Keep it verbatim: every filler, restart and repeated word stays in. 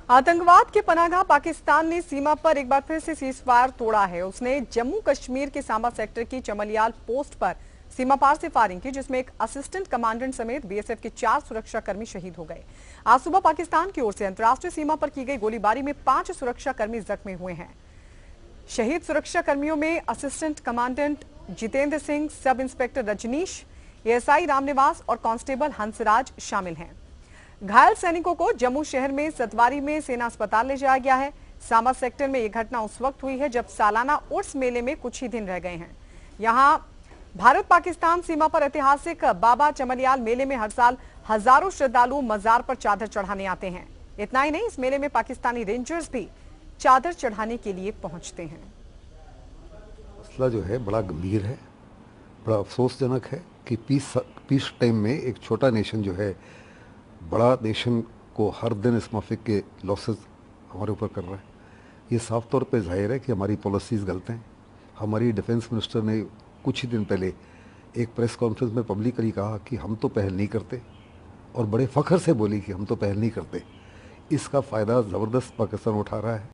आतंकवाद के पनाहगाह पाकिस्तान ने सीमा पर एक बार फिर से सीजफायर तोड़ा है। उसने जम्मू कश्मीर के सांबा सेक्टर की चमलियाल पोस्ट पर सीमा पार से फायरिंग की, जिसमें एक असिस्टेंट कमांडेंट समेत बीएसएफ के चार सुरक्षाकर्मी शहीद हो गए। आज सुबह पाकिस्तान की ओर से अंतर्राष्ट्रीय सीमा पर की गई गोलीबारी में पांच सुरक्षाकर्मी जख्मी हुए हैं। शहीद सुरक्षाकर्मियों में assistant commandant Jitendra Singh, sub inspector Rajneesh, ASI Ramniwas और कांस्टेबल हंसराज शामिल हैं। घायल सैनिकों को जम्मू शहर में सतवारी में सेना अस्पताल ले जाया गया है। सांबा सेक्टर में यह घटना उस वक्त हुई है जब सालाना उर्स मेले में कुछ ही दिन रह गए हैं। यहां भारत पाकिस्तान सीमा पर ऐतिहासिक बाबा चमलियाल मेले में हर साल हजारों श्रद्धालु मजार पर चादर चढ़ाने आते हैं। इतना ही नहीं, इस मेले में पाकिस्तानी रेंजर्स भी चादर चढ़ाने के लिए पहुंचते हैं। मसला जो है बड़ा गंभीर है, बड़ा अफसोसजनक है कि पीस पीस टाइम में एक छोटा नेशन जो है बड़ा नेशन को हर दिन इस माफिक के लॉसेस हमारे ऊपर कर रहा है। ये साफ तौर पे जाहिर है कि हमारी पॉलिसीज़ गलत हैं। हमारी डिफेंस मिनिस्टर ने कुछ ही दिन पहले एक प्रेस कॉन्फ्रेंस में पब्लिकली कहा कि हम तो पहल नहीं करते, और बड़े फ़ख्र से बोली कि हम तो पहल नहीं करते। इसका फ़ायदा ज़बरदस्त पाकिस्तान उठा रहा है।